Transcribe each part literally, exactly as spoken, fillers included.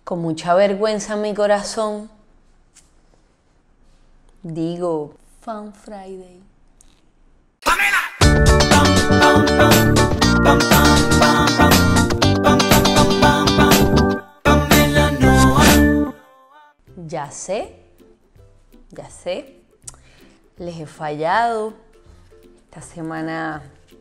con mucha vergüenza en mi corazón, digo Fan Friday. Ya sé, ya sé, les he fallado. Esta semana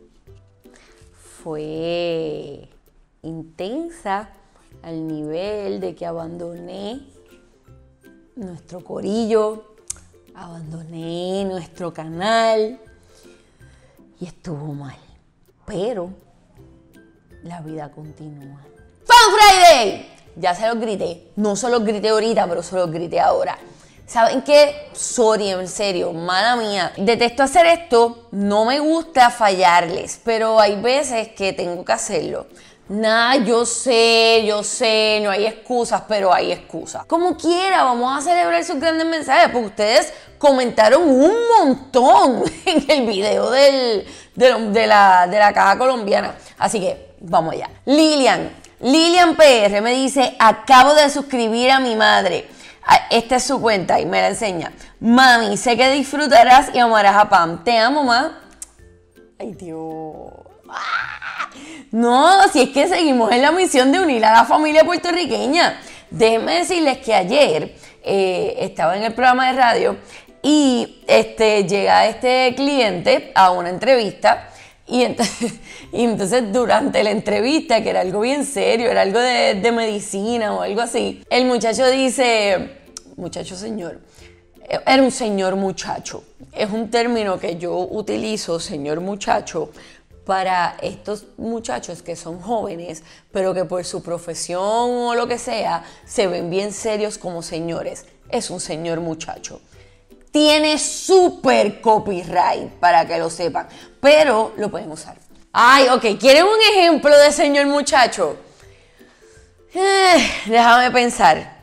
fue intensa al nivel de que abandoné nuestro corillo, abandoné nuestro canal y estuvo mal. Pero la vida continúa. ¡Fan Friday! Ya se los grité. No se los grité ahorita, pero se los grité ahora. ¿Saben qué? Sorry, en serio, mala mía. Detesto hacer esto, no me gusta fallarles, pero hay veces que tengo que hacerlo. Nah, yo sé, yo sé, no hay excusas, pero hay excusas. Como quiera, vamos a celebrar sus grandes mensajes, porque ustedes comentaron un montón en el video del, de, de, la, de la caja colombiana. Así que, vamos allá. Lilian, Lilian P R me dice, acabo de suscribir a mi madre. Esta es su cuenta y me la enseña. Mami, sé que disfrutarás y amarás a Pam. Te amo, ma. Ay, Dios. ¡Ah! No, si es que seguimos en la misión de unir a la familia puertorriqueña. Déjenme decirles que ayer eh, estaba en el programa de radio y este, llega este cliente a una entrevista. Y entonces, y entonces durante la entrevista, que era algo bien serio, era algo de, de medicina o algo así, el muchacho dice, muchacho señor, era un señor muchacho. Es un término que yo utilizo, señor muchacho, para estos muchachos que son jóvenes, pero que por su profesión o lo que sea, se ven bien serios como señores. Es un señor muchacho. Tiene súper copyright, para que lo sepan, pero lo pueden usar. Ay, ok, ¿quieren un ejemplo de señor muchacho? Eh, déjame pensar.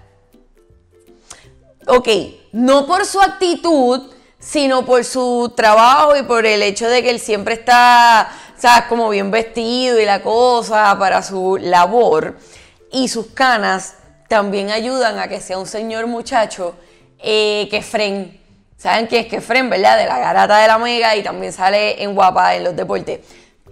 Ok, no por su actitud, sino por su trabajo y por el hecho de que él siempre está, ¿sabes? Como bien vestido y la cosa para su labor. Y sus canas también ayudan a que sea un señor muchacho eh, que fren. ¿Saben quién es Kefren, verdad? De la Garata de la Mega y también sale en Guapa en los deportes.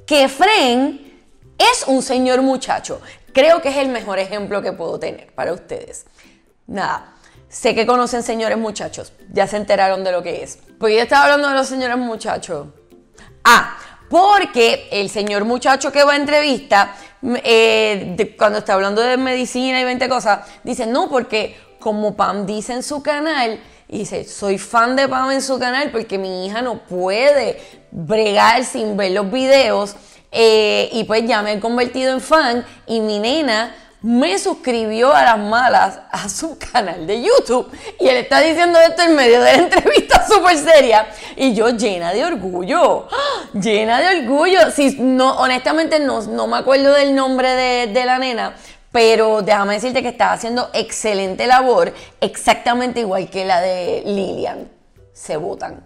Kefren es un señor muchacho. Creo que es el mejor ejemplo que puedo tener para ustedes. Nada, sé que conocen señores muchachos. Ya se enteraron de lo que es. Porque yo estaba hablando de los señores muchachos. Ah, porque el señor muchacho que va a entrevista, eh, de, cuando está hablando de medicina y veinte cosas, dice, no, porque como Pam dice en su canal, y dice, soy fan de Pam en su canal porque mi hija no puede bregar sin ver los videos eh, y pues ya me he convertido en fan y mi nena me suscribió a las malas a su canal de YouTube y él está diciendo esto en medio de la entrevista súper seria y yo llena de orgullo, ¡ah! Llena de orgullo. Si, no, honestamente no, no me acuerdo del nombre de, de la nena, pero déjame decirte que estaba haciendo excelente labor, exactamente igual que la de Lilian. Se botan.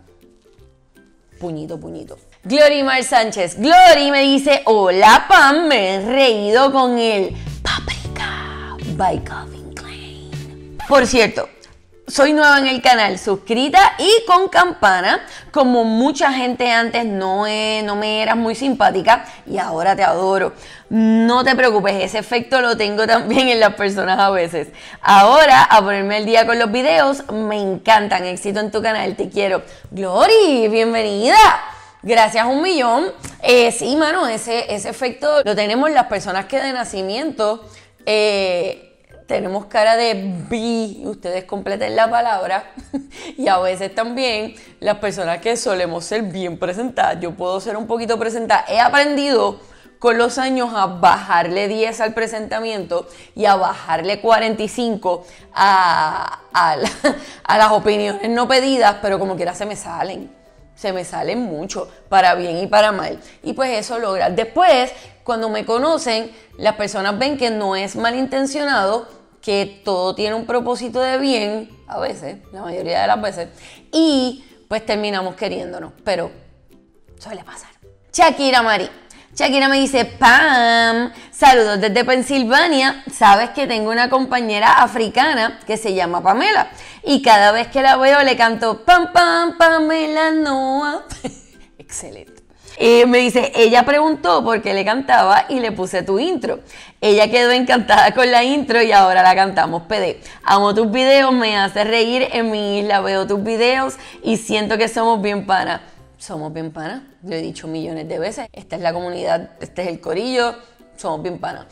Puñito, puñito. Glorimar Sánchez. Glory me dice, hola Pam, me he reído con el Paprika by Calvin Klein. Por cierto, soy nueva en el canal, suscrita y con campana. Como mucha gente antes no, he, no me eras muy simpática y ahora te adoro. No te preocupes, ese efecto lo tengo también en las personas a veces. Ahora, a ponerme al día con los videos, me encantan. Éxito en tu canal, te quiero. Glory, bienvenida. Gracias un millón. Eh, sí, mano, ese, ese efecto lo tenemos las personas que de nacimiento eh, tenemos cara de bi, ustedes completen la palabra, y a veces también las personas que solemos ser bien presentadas. Yo puedo ser un poquito presentada. He aprendido con los años a bajarle diez al presentamiento y a bajarle cuarenta y cinco a, a, la, a las opiniones no pedidas, pero como quiera se me salen. Se me salen mucho, para bien y para mal. Y pues eso logra. Después, cuando me conocen, las personas ven que no es malintencionado, que todo tiene un propósito de bien, a veces, la mayoría de las veces, y pues terminamos queriéndonos, pero suele pasar. Shakira Mari. Shakira me dice, Pam, saludos desde Pensilvania. Sabes que tengo una compañera africana que se llama Pamela. Y cada vez que la veo le canto, Pam, Pam, Pamela Noa. Excelente. Eh, me dice, ella preguntó por qué le cantaba y le puse tu intro. Ella quedó encantada con la intro y ahora la cantamos P D. Amo tus videos, me hace reír en mi isla, veo tus videos y siento que somos bien panas. Somos bien panas, lo he dicho millones de veces. Esta es la comunidad, este es el corillo, somos bien panas.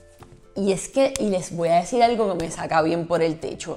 Y es que, y les voy a decir algo que me saca bien por el techo.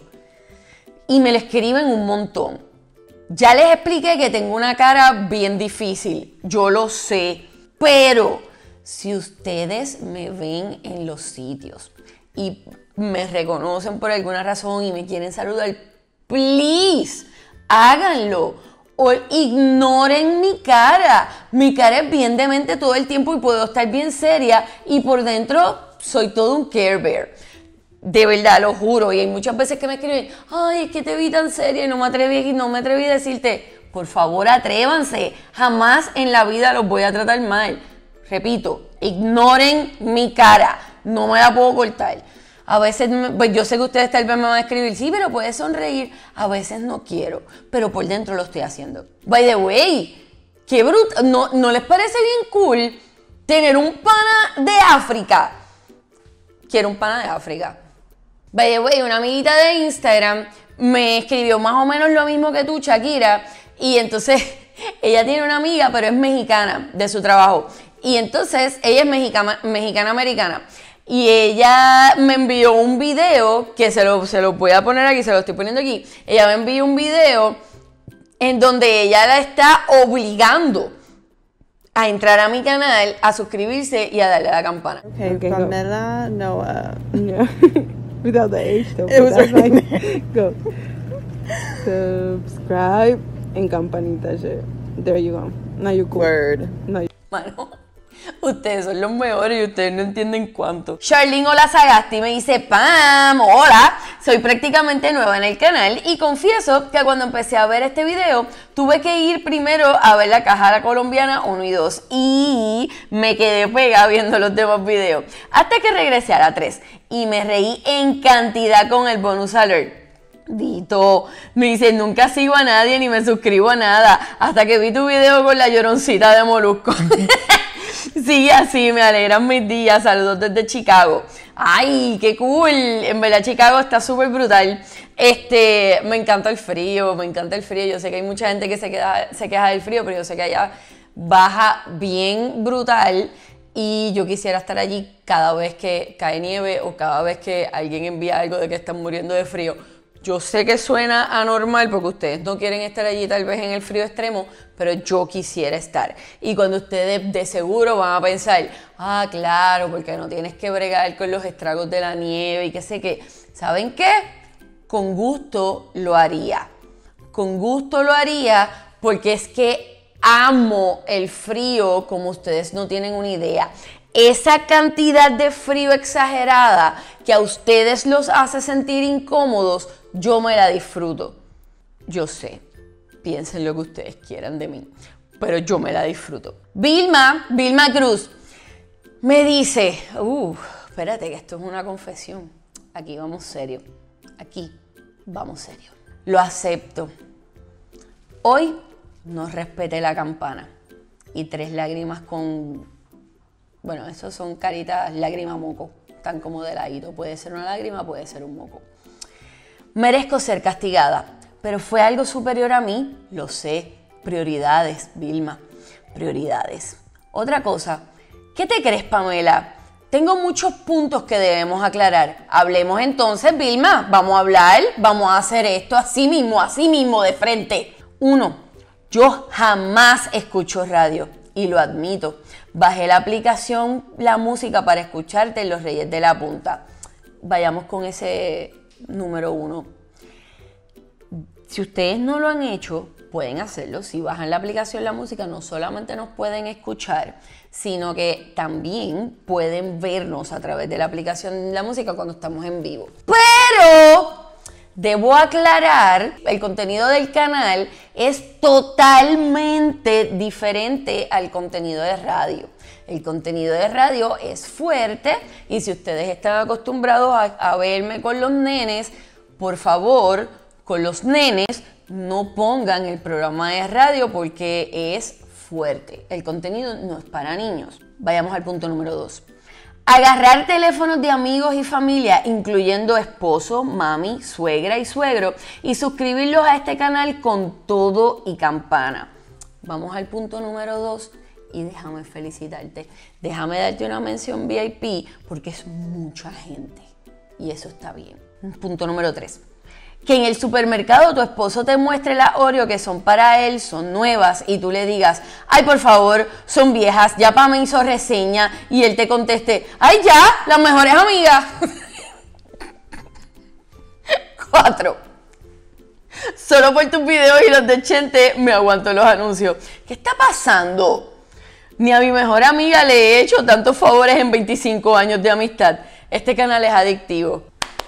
Y me lo escriben un montón. Ya les expliqué que tengo una cara bien difícil, yo lo sé. Pero si ustedes me ven en los sitios y me reconocen por alguna razón y me quieren saludar, please, háganlo. O ignoren mi cara. Mi cara es bien demente todo el tiempo y puedo estar bien seria y por dentro soy todo un Care Bear. De verdad, lo juro. Y hay muchas veces que me escriben, ay, es que te vi tan seria y no me atreví, no me atreví a decirte, por favor, atrévanse. Jamás en la vida los voy a tratar mal. Repito, ignoren mi cara. No me la puedo cortar. A veces, pues yo sé que ustedes tal vez me van a escribir, sí, pero puedes sonreír. A veces no quiero, pero por dentro lo estoy haciendo. By the way, qué bruto. ¿No, ¿No les parece bien cool tener un pana de África? Quiero un pana de África. By the way, una amiguita de Instagram me escribió más o menos lo mismo que tú, Shakira. Y entonces, ella tiene una amiga, pero es mexicana, de su trabajo. Y entonces, ella es mexicana, mexicana-americana. Y ella me envió un video, que se lo, se lo voy a poner aquí, se lo estoy poniendo aquí. Ella me envió un video en donde ella la está obligando a entrar a mi canal, a suscribirse y a darle a la campana. Okay, okay, Pamela Noa. Yeah. Without the H though. It was That's right fine. Go. Subscribe and campanita shit. There you go. Now you cool. Word. No, you Mano, ustedes son los mejores y ustedes no entienden cuánto. Charlene Hola Sagasti me dice, Pam, hola, soy prácticamente nueva en el canal y confieso que cuando empecé a ver este video tuve que ir primero a ver la Cajara Colombiana uno y dos y me quedé pegada viendo los demás videos hasta que regresé a la tres y me reí en cantidad con el bonus alert. Dito, me dice, nunca sigo a nadie ni me suscribo a nada hasta que vi tu video con la lloroncita de Molusco. Sigue así, me alegran mis días. Saludos desde Chicago. Ay, qué cool. En verdad Chicago está súper brutal. Este, me encanta el frío, me encanta el frío. Yo sé que hay mucha gente que se, queda, se queja del frío, pero yo sé que allá baja bien brutal. Y yo quisiera estar allí cada vez que cae nieve o cada vez que alguien envía algo de que están muriendo de frío. Yo sé que suena anormal porque ustedes no quieren estar allí tal vez en el frío extremo, pero yo quisiera estar. Y cuando ustedes de seguro van a pensar, ah, claro, porque no tienes que bregar con los estragos de la nieve y qué sé qué. ¿Saben qué? Con gusto lo haría. Con gusto lo haría porque es que amo el frío como ustedes no tienen una idea. Esa cantidad de frío exagerada que a ustedes los hace sentir incómodos, yo me la disfruto. Yo sé, piensen lo que ustedes quieran de mí, pero yo me la disfruto. Vilma, Vilma Cruz, me dice, uh, espérate que esto es una confesión. Aquí vamos serio, aquí vamos serio. Lo acepto. Hoy no respeté la campana y tres lágrimas con... Bueno, esos son caritas lágrima moco, tan como de ladito. Puede ser una lágrima, puede ser un moco. Merezco ser castigada, pero fue algo superior a mí, lo sé. Prioridades, Vilma, prioridades. Otra cosa, ¿qué te crees, Pamela? Tengo muchos puntos que debemos aclarar. Hablemos entonces, Vilma, vamos a hablar, vamos a hacer esto así mismo, así mismo, de frente. Uno, yo jamás escucho radio. Y lo admito, bajé la aplicación La Música para escucharte en Los Reyes de la Punta. Vayamos con ese número uno. Si ustedes no lo han hecho, pueden hacerlo. Si bajan la aplicación La Música, no solamente nos pueden escuchar, sino que también pueden vernos a través de la aplicación La Música cuando estamos en vivo. Pero Debo aclarar, el contenido del canal es totalmente diferente al contenido de radio. El contenido de radio es fuerte y si ustedes están acostumbrados a, a verme con los nenes, por favor, con los nenes no pongan el programa de radio porque es fuerte. El contenido no es para niños. Vayamos al punto número dos. Agarrar teléfonos de amigos y familia, incluyendo esposo, mami, suegra y suegro, y suscribirlos a este canal con todo y campana. Vamos al punto número dos y déjame felicitarte. Déjame darte una mención V I P porque es mucha gente y eso está bien. Punto número tres. Que en el supermercado tu esposo te muestre las Oreo que son para él, son nuevas, y tú le digas, ay, por favor, son viejas, ya pa' me hizo reseña, y él te conteste, ay, ya, las mejores amigas. Cuatro. Solo por tus videos y los de Chente me aguanto los anuncios. ¿Qué está pasando? Ni a mi mejor amiga le he hecho tantos favores en veinticinco años de amistad. Este canal es adictivo.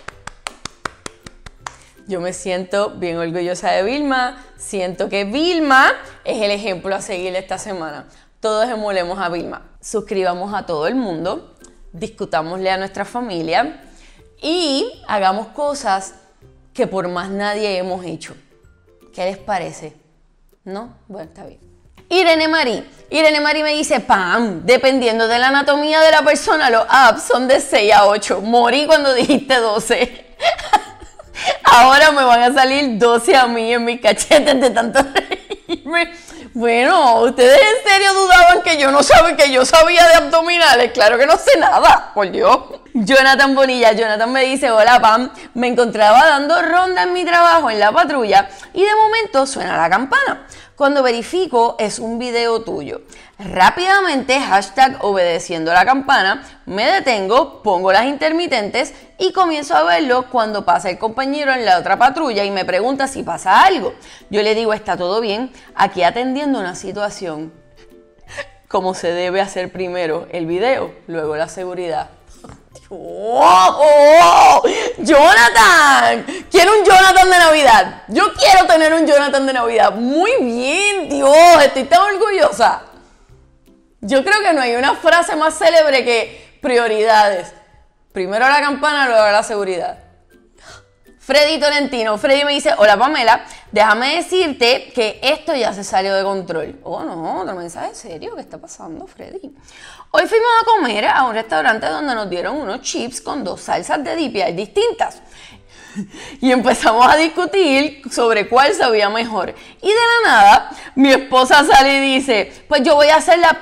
Yo me siento bien orgullosa de Vilma, siento que Vilma es el ejemplo a seguir esta semana. Todos emulemos a Vilma. Suscribamos a todo el mundo, discutámosle a nuestra familia y hagamos cosas que por más nadie hemos hecho. ¿Qué les parece? ¿No? Bueno, está bien. Irene Marí. Irene Marí me dice, Pam, dependiendo de la anatomía de la persona, los abs son de seis a ocho. Morí cuando dijiste doce. Ahora me van a salir doce a mí en mis cachetes de tanto reírme. Bueno, ustedes en serio dudaban que yo no sabía que yo sabía de abdominales. Claro que no sé nada, por Dios. Jonathan Bonilla, Jonathan me dice, hola Pam, me encontraba dando ronda en mi trabajo en la patrulla y de momento suena la campana. Cuando verifico es un video tuyo. Rápidamente, hashtag obedeciendo la campana, me detengo, pongo las intermitentes y comienzo a verlo cuando pasa el compañero en la otra patrulla y me pregunta si pasa algo. Yo le digo, está todo bien, aquí atendiendo una situación. Como se debe hacer primero el video, luego la seguridad. ¡Oh, oh, oh! ¡Jonathan! Quiero un Jonathan de Navidad. Yo quiero tener un Jonathan de Navidad. Muy bien, Dios, estoy tan orgullosa. Yo creo que no hay una frase más célebre que prioridades. Primero la campana, luego la seguridad. Freddy Tolentino. Freddy me dice, hola Pamela, déjame decirte que esto ya se salió de control. Oh no, otro mensaje serio, ¿qué está pasando, Freddy? Hoy fuimos a comer a un restaurante donde nos dieron unos chips con dos salsas de D P I distintas. Y empezamos a discutir sobre cuál sabía mejor. Y de la nada, mi esposa sale y dice, pues yo voy a hacer la...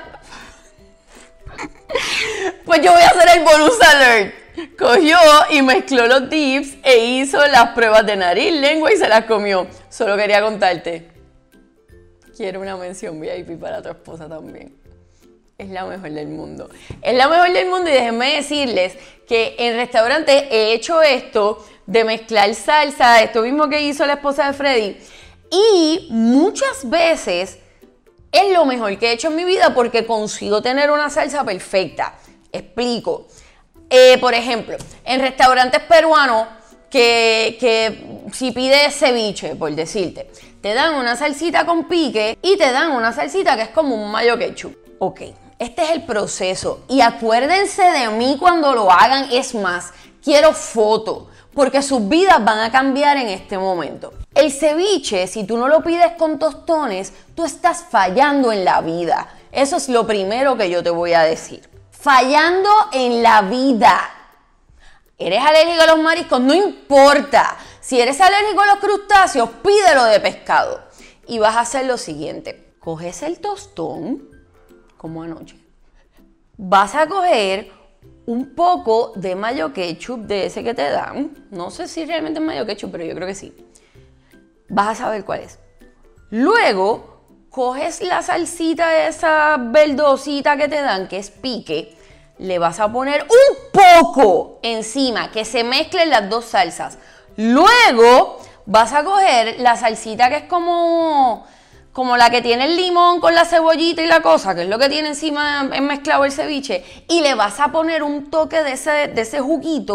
Pues yo voy a hacer el bonus alert. Cogió y mezcló los dips e hizo las pruebas de nariz, lengua y se las comió. Solo quería contarte. Quiero una mención V I P para tu esposa también. Es la mejor del mundo. Es la mejor del mundo y déjenme decirles que en restaurantes he hecho esto de mezclar salsa, esto mismo que hizo la esposa de Freddy. Y muchas veces es lo mejor que he hecho en mi vida porque consigo tener una salsa perfecta. Explico. Eh, por ejemplo, en restaurantes peruanos que, que si pides ceviche, por decirte, te dan una salsita con pique y te dan una salsita que es como un mayo ketchup. Ok, este es el proceso y acuérdense de mí cuando lo hagan. Es más, quiero foto porque sus vidas van a cambiar en este momento. El ceviche, si tú no lo pides con tostones, tú estás fallando en la vida. Eso es lo primero que yo te voy a decir. Fallando en la vida. ¿Eres alérgico a los mariscos? No importa. Si eres alérgico a los crustáceos, pídelo de pescado. Y vas a hacer lo siguiente. Coges el tostón, como anoche. Vas a coger un poco de mayo ketchup, de ese que te dan. No sé si realmente es mayo ketchup, pero yo creo que sí. Vas a saber cuál es. Luego, coges la salsita, esa verdosita que te dan, que es pique. Le vas a poner un poco encima, que se mezclen las dos salsas. Luego vas a coger la salsita que es como, como la que tiene el limón con la cebollita y la cosa, que es lo que tiene encima en mezclado el ceviche, y le vas a poner un toque de ese, de ese juguito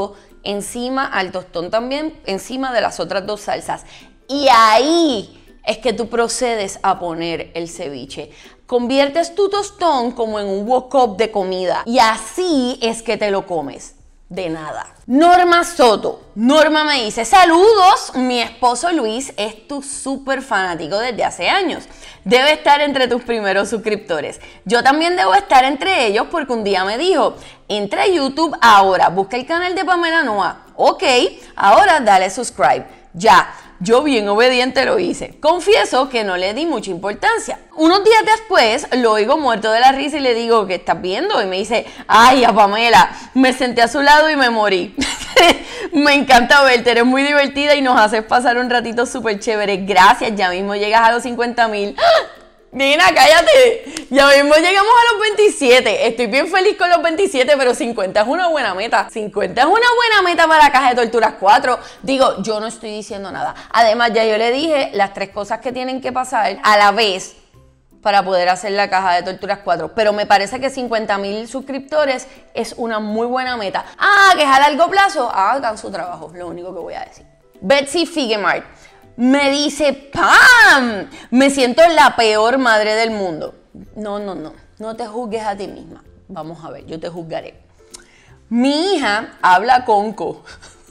encima al tostón también, encima de las otras dos salsas. Y ahí es que tú procedes a poner el ceviche. Conviertes tu tostón como en un wok-up de comida y así es que te lo comes. De nada. Norma Soto. Norma me dice, saludos, mi esposo Luis es tu súper fanático desde hace años. Debe estar entre tus primeros suscriptores. Yo también debo estar entre ellos porque un día me dijo, entra a YouTube ahora, busca el canal de Pamela Noa. Ok, ahora dale subscribe. Ya. Yo bien obediente lo hice. Confieso que no le di mucha importancia. Unos días después lo oigo muerto de la risa y le digo, ¿qué estás viendo? Y me dice, ay, a Pamela, me senté a su lado y me morí. Me encanta verte, eres muy divertida y nos haces pasar un ratito súper chévere. Gracias, ya mismo llegas a los cincuenta mil. Nina, cállate. Ya mismo llegamos a los veintisiete. Estoy bien feliz con los veintisiete, pero cincuenta es una buena meta. cincuenta es una buena meta para la Caja de Torturas cuatro. Digo, yo no estoy diciendo nada. Además, ya yo le dije las tres cosas que tienen que pasar a la vez para poder hacer la Caja de Torturas cuatro. Pero me parece que cincuenta mil suscriptores es una muy buena meta. Ah, que es a largo plazo. Hagan su trabajo, lo único que voy a decir. Betsy Figemart me dice, ¡pam! Me siento la peor madre del mundo. No, no, no. No te juzgues a ti misma. Vamos a ver, yo te juzgaré. Mi hija habla conco.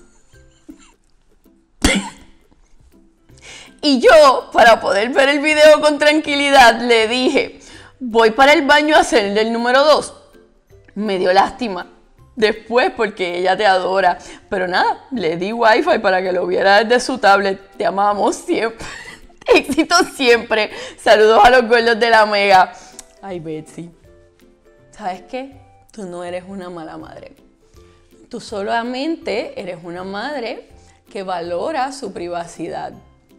Y yo, para poder ver el video con tranquilidad, le dije, voy para el baño a hacer el número dos. Me dio lástima. Después porque ella te adora. Pero nada, le di wifi para que lo viera desde su tablet. Te amamos siempre. Éxito siempre. Saludos a los gordos de la Mega. Ay, Betsy. ¿Sabes qué? Tú no eres una mala madre. Tú solamente eres una madre que valora su privacidad.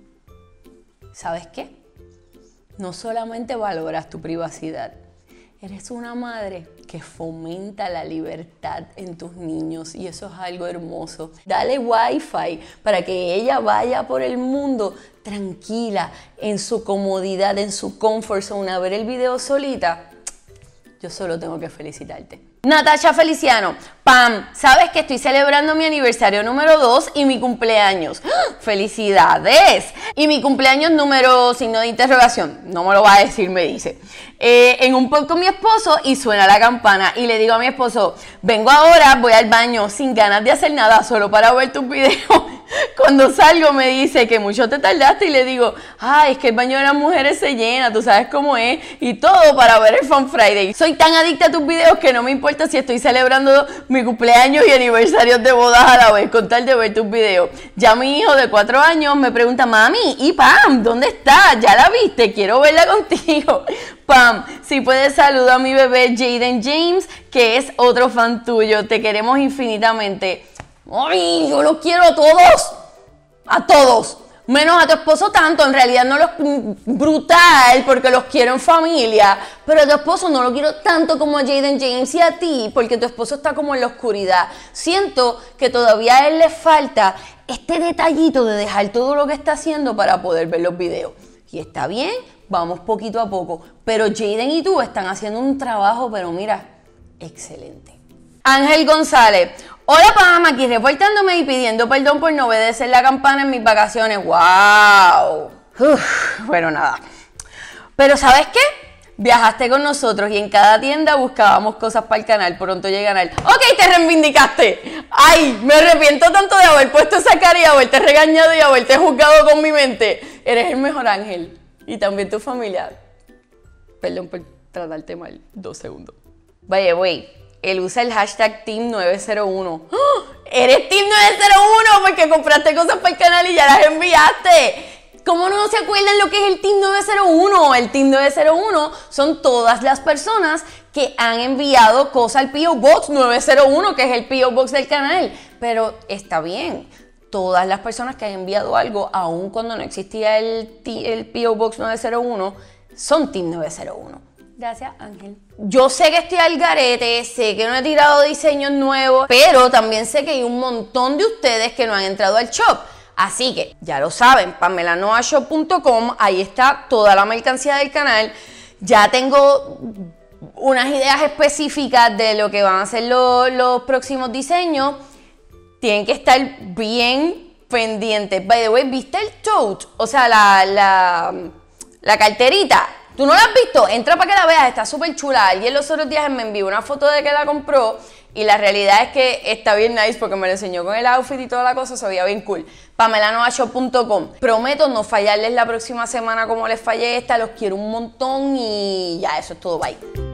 ¿Sabes qué? No solamente valoras tu privacidad. Eres una madre que fomenta la libertad en tus niños y eso es algo hermoso. Dale wifi para que ella vaya por el mundo tranquila, en su comodidad, en su comfort zone, a ver el video solita. Yo solo tengo que felicitarte. Natasha Feliciano, Pam, sabes que estoy celebrando mi aniversario número dos y mi cumpleaños. ¡Ah! ¡Felicidades! Y mi cumpleaños número signo de interrogación. No me lo va a decir, me dice. Eh, en un podcast con mi esposo y suena la campana y le digo a mi esposo, vengo ahora, voy al baño sin ganas de hacer nada, solo para ver tus videos. Cuando salgo me dice que mucho te tardaste y le digo, ay, es que el baño de las mujeres se llena, tú sabes cómo es, y todo para ver el Fun Friday. Soy tan adicta a tus videos que no me importa si estoy celebrando mi cumpleaños y aniversarios de bodas a la vez, con tal de ver tus videos. Ya mi hijo de cuatro años me pregunta, mami, ¿y Pam? ¿Dónde está? ¿Ya la viste? Quiero verla contigo. Pam, si puedes saludar a mi bebé Jaden James, que es otro fan tuyo, te queremos infinitamente. ¡Ay! Yo los quiero a todos, a todos, menos a tu esposo tanto, en realidad no los brutal porque los quiero en familia, pero a tu esposo no lo quiero tanto como a Jaden James y a ti porque tu esposo está como en la oscuridad. Siento que todavía a él le falta este detallito de dejar todo lo que está haciendo para poder ver los videos. Y está bien, vamos poquito a poco, pero Jaden y tú están haciendo un trabajo, pero mira, excelente. Ángel González, hola Pam, aquí reportándome y pidiendo perdón por no obedecer la campana en mis vacaciones. ¡Wow! Uf, bueno, nada. Pero ¿sabes qué? Viajaste con nosotros y en cada tienda buscábamos cosas para el canal. Pronto llegan al... ¡Ok, te reivindicaste! ¡Ay! Me arrepiento tanto de haber puesto esa cara y haberte regañado y haberte juzgado con mi mente. Eres el mejor Ángel. Y también tu familia. Perdón por tratarte mal. Dos segundos. Vaya, güey. Él usa el hashtag Team nueve cero uno. ¡Oh! ¡Eres Team nueve cero uno! Porque compraste cosas para el canal y ya las enviaste. ¿Cómo no se acuerdan lo que es el Team nueve cero uno? El Team nueve cero uno son todas las personas que han enviado cosas al P O Box nueve cero uno, que es el P O Box del canal. Pero está bien. Todas las personas que han enviado algo, aun cuando no existía el, el P O Box nueve cero uno, son Team nueve cero uno. Gracias, Ángel. Yo sé que estoy al garete, sé que no he tirado diseños nuevos, pero también sé que hay un montón de ustedes que no han entrado al shop. Así que, ya lo saben, pamela noa shop punto com, ahí está toda la mercancía del canal. Ya tengo unas ideas específicas de lo que van a ser los, los próximos diseños. tienen que estar bien pendientes. By the way, ¿viste el tote? O sea, la, la, la carterita. ¿Tú no la has visto? Entra para que la veas, está súper chula. Alguien los otros días me envió una foto de que la compró y la realidad es que está bien nice porque me lo enseñó con el outfit y toda la cosa, se veía bien cool. pamela nova shop punto com. Prometo no fallarles la próxima semana como les fallé esta, los quiero un montón y ya, eso es todo, bye.